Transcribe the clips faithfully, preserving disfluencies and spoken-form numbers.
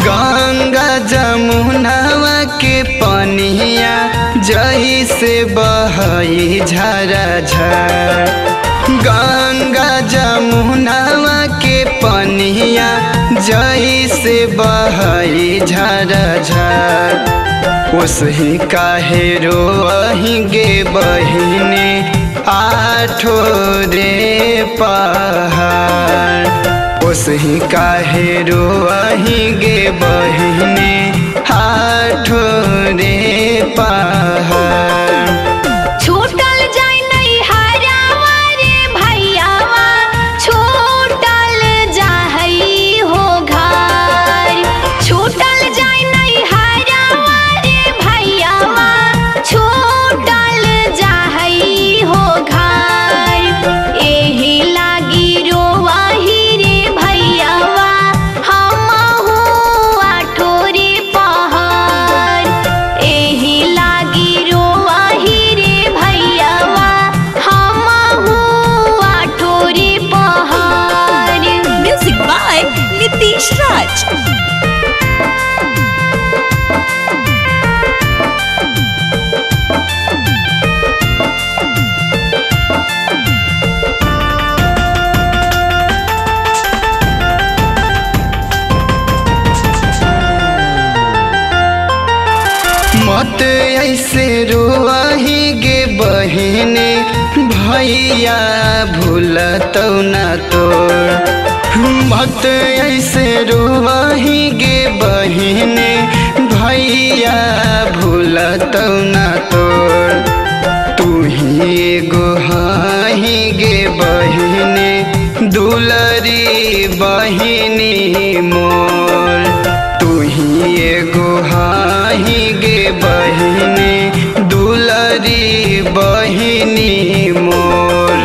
गंगा जमुनावा के पनिया जैसे बहई झरझर। गंगा जमुनावा के पनिया जैसे बहई झरझर। उसही काहे रोही गे बहिने आठो रे पहाड़। उसही काहे रोही गे बहिने आठो रे पहाड़। मत ऐसे रोही गे बहिने भैया भूलतौ न तोर। मत ऐसे रोही गे बहिने भैया भूलतौ न तोर। तू ही एगो हाही गे बहिने दुलरी बहिनी मोर। तू ही एगो हाही गे बहिने दुलरी बहिनी मोर।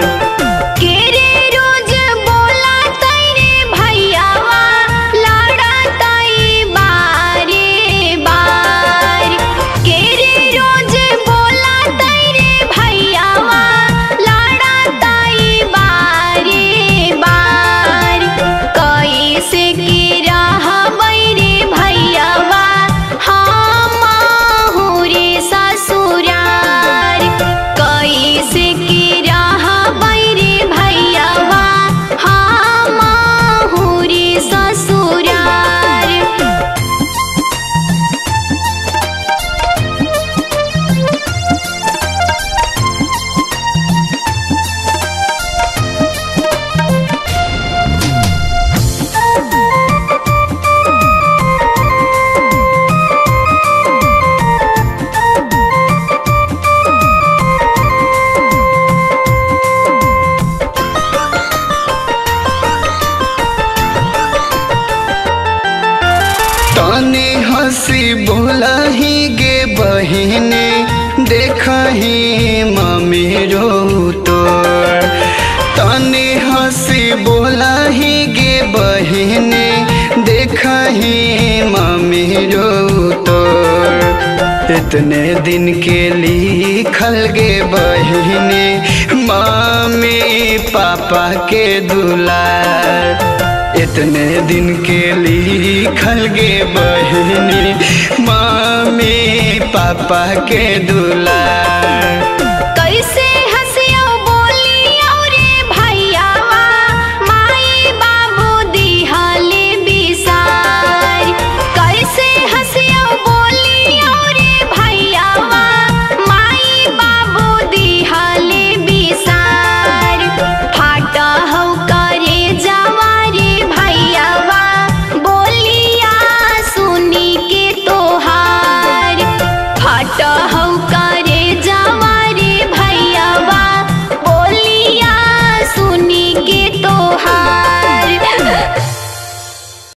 तने हंसी बोलही गे बहिने देखही मम्मी रो तोर। तने हंसी बोलही गे बहिने देखही मम्मी रो तोर। इतने दिन के लिखल गे बहिने मम्मी पापा के दुलार। इतने दिन के लिखल गे बहिनी मम्मी पापा के दुलार।